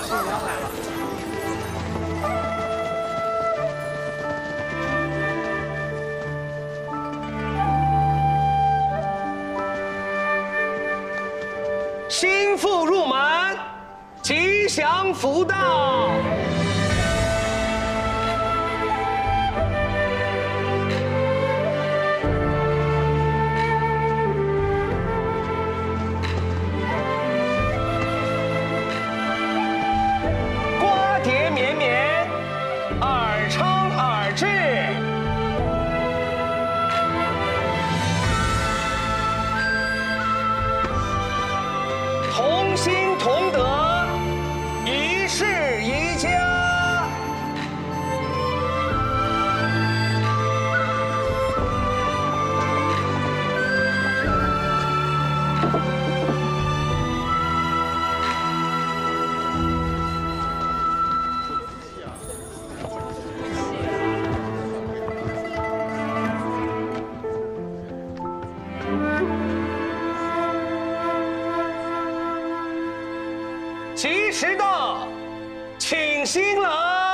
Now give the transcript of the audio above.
新妇入门，吉祥福到。瓜瓞绵绵，尔称尔质。 同心同德，一世一家。吉时到，请新郎。